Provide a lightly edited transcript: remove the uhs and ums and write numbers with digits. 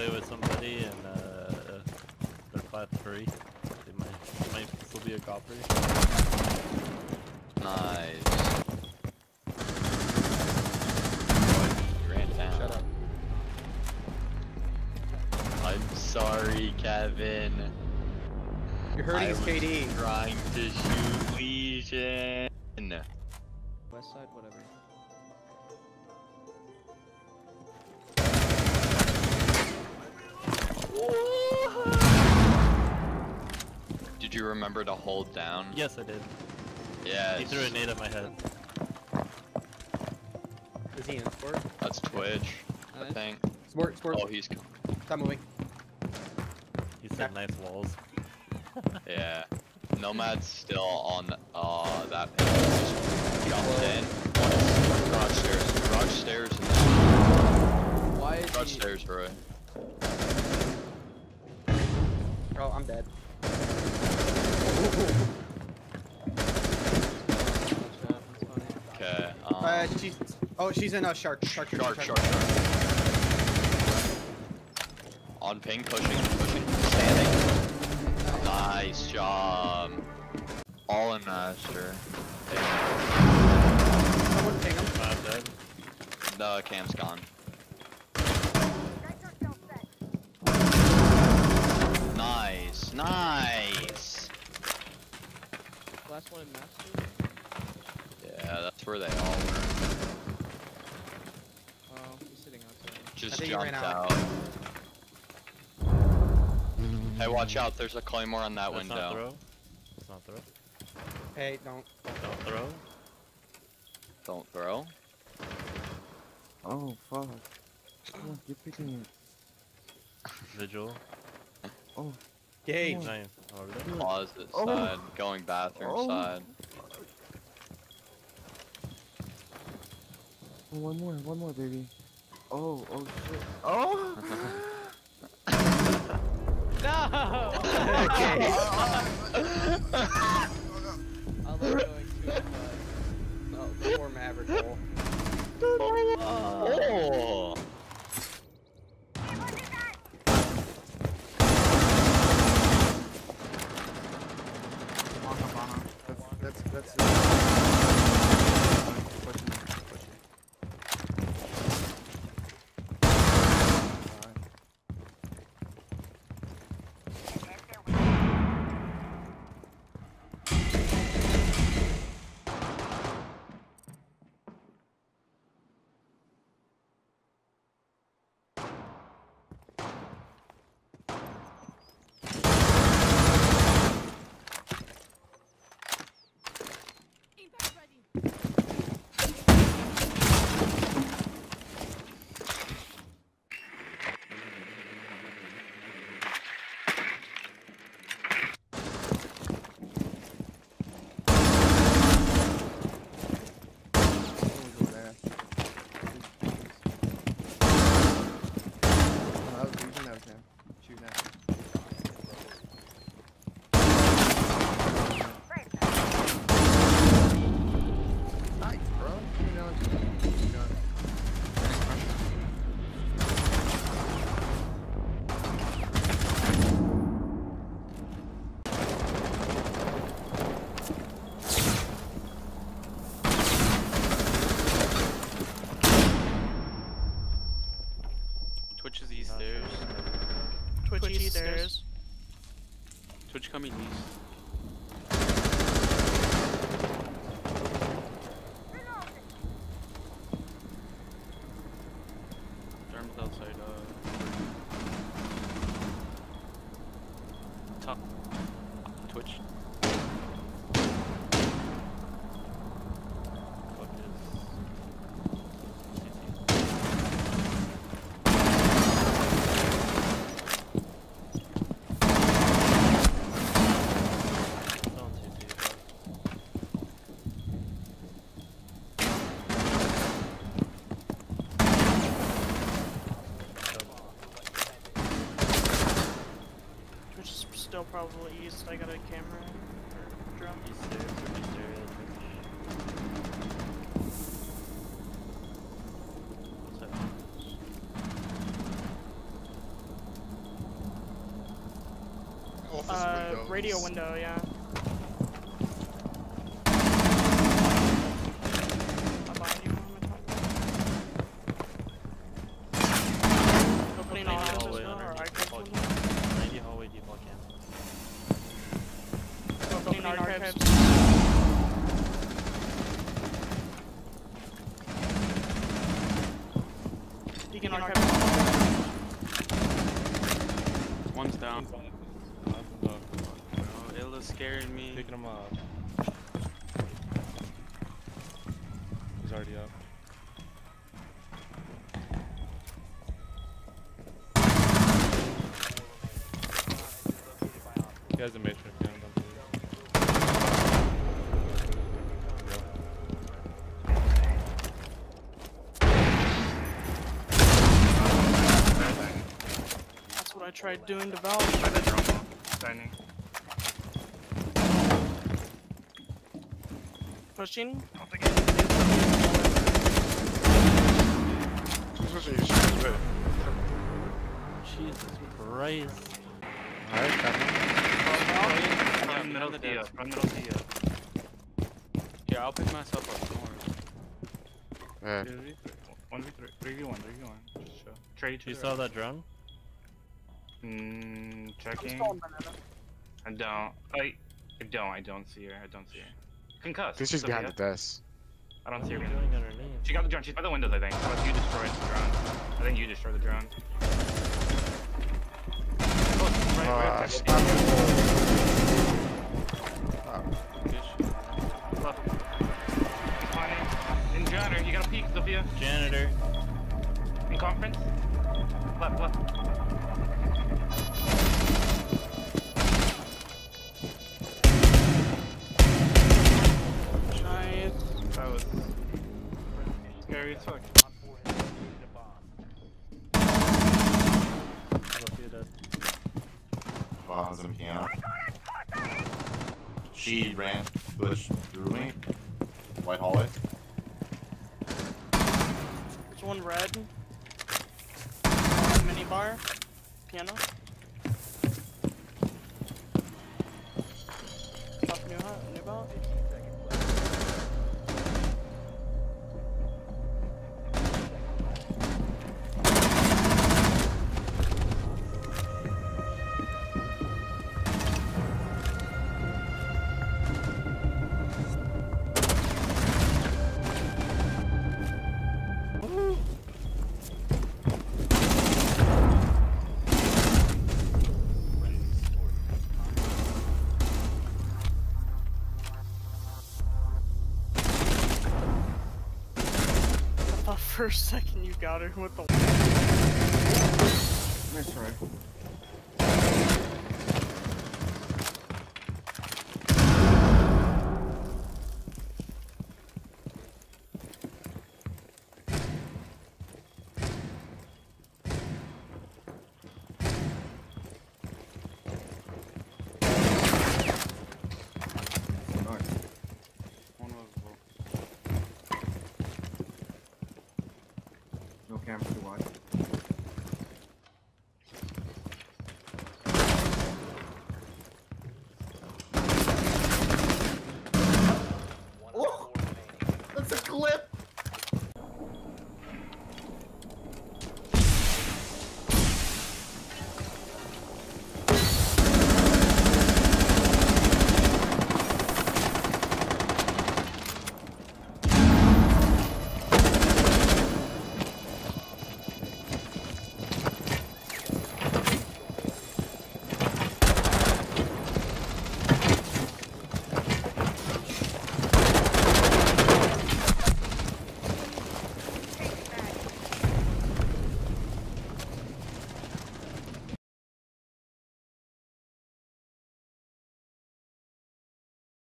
play with somebody and they're class 3. They might still be a copper. Nice. Ran down. Shut up. I'm sorry, Kevin. You're hurting his I was KD. trying to shoot Legion. West side, whatever. Did you remember to hold down? Yes, I did. Yeah. He threw a nade at my head. Is he in sport? That's Twitch, I Nice. think. Sport. Oh, he's. Stop moving. He said nice walls. Yeah. Nomad's still on that page. Just jumped in. Garage stairs. Garage stairs and then. Why is Garage he... stairs, Roy. Oh, I'm dead. Okay. She's in a shark. Shark. On ping, pushing, standing. Nice job. All in master. Someone ping him. I'm dead. The cam's gone. Nice. Last one in master. Yeah, that's where they all were. Oh, he's sitting outside. Just I think he jumped ran out. Hey, watch out, there's a claymore on that That's not window. throw. That's not throw. Hey, don't. Don't throw. Don't throw. Oh fuck. Come on, keep picking it. Vigil. Oh. Gage. Come on. Nice. Over there. Closet Oh. side, going bathroom Oh. side. Oh, one more, baby. Oh shit. Oh! No! Okay. I love going to poor Maverick hole. Oh! That's Twitch is east stairs. Twitch east stairs. Twitch coming east. Arms outside, top. Twitch. Still probably east. I got a camera or drone. East stairs or east area. What's that? Radio window, yeah. I'm behind you, what am I talking about? Opening office as hallway well, or underneath archives default window? cam. 90 hallway default cam. Opening archives. Deacon archives. One's down. No, Illa's scaring me. Picking him up. He's already up. He has a matrix down. That's what I tried doing to Valve. By the drone wall. Dining. Pushing. Jesus Christ. Alright, Front middle the Theo. desk. Front middle Theo. Here, I'll pick myself up. Don't worry. 1v3. 3v1. 3v1. Just show. Trade each You other. saw that drone? Checking. I don't see her. I don't see her. Concussed. This is Sophia. behind the desk. I don't What see are her. you doing underneath? She got the drone. She's by the windows, I think. Unless you destroyed the drone. I think you destroyed the drone. Oh, right there. Left. He's climbing. In janitor, you gotta peek, Sophia. Janitor. In conference. Left. Giant. That was scary as fuck. Sophia dead. Bombs and piano. She ran, pushed through me. White hallway. There's one red. Mini bar. Piano. Top new belt. The first second you got her with the Nice try. One was low. No cameras to watch. That's a clip!